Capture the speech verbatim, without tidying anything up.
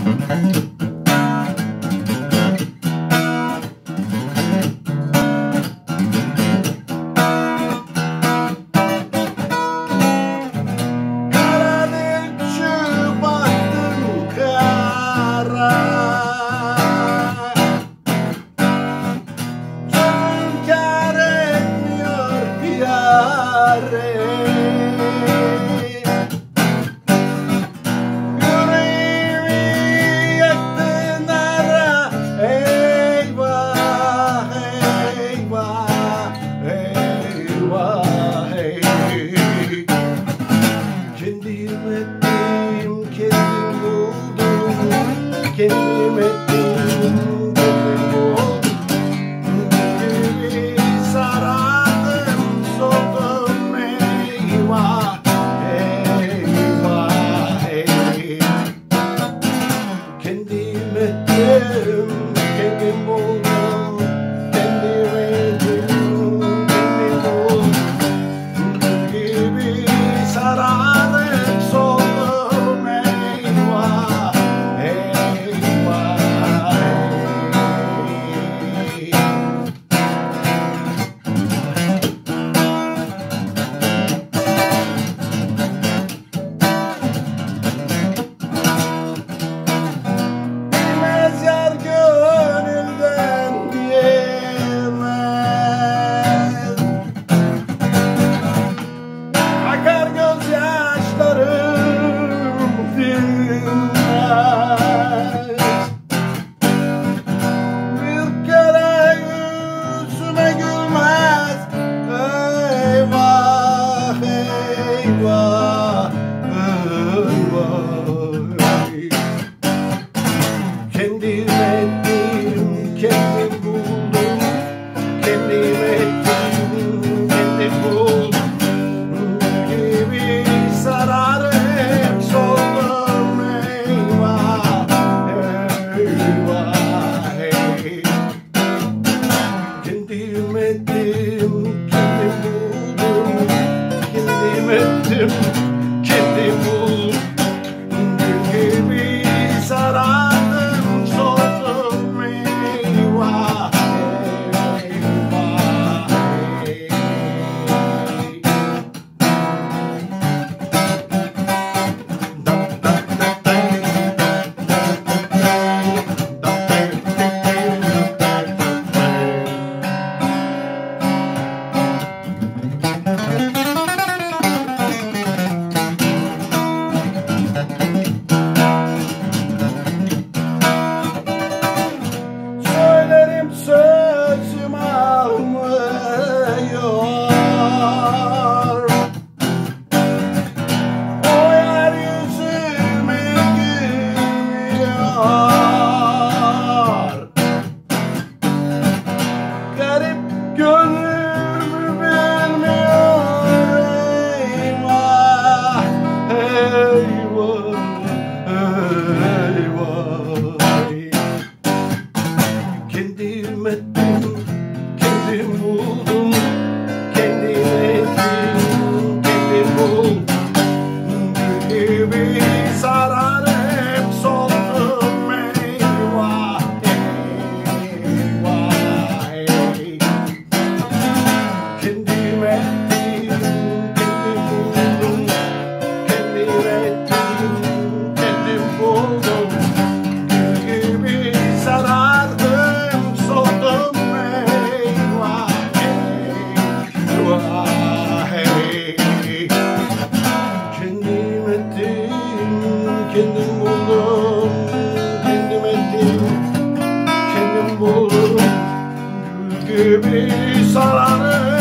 Kendim ettim, kendim oldum. Gibi sarardım, soldum. Eyvah, eyvah, ey. Kendim ettim, kendim oldum. Kendim ettim, kendim oldum. Gibi sarardım, soldum. Eyvah, kendim ettim, kendim buldum. Kendim ettim, kendim buldum. Gibi sararıp soldum. Eyvah, eyvah, ey. Kendim ettim, kendim buldum. Kendim ettim, kendim buldum. Gibi sarardım, soldum. Eyvah, eyvah, ey. Söylerim sözüm almıyor. O yeryüzüme gülmüyor. Garip gönlümü bilmiyor. Eyvah, eyvah, eyvah. Kendim ettim, kendim buldum. Kendim ettim, kendim buldum. Gibi sararıp soldum. Eyvah, eyvah, ey. Kendim ettim, kendim buldum. Kendim ettim, kendim buldum. Gibi sarardım, soldum. Eyvah, eyvah, ey. Kendim ettim, kendim buldum. Kendim ettim, kendim buldum. Gül gibi sarardım.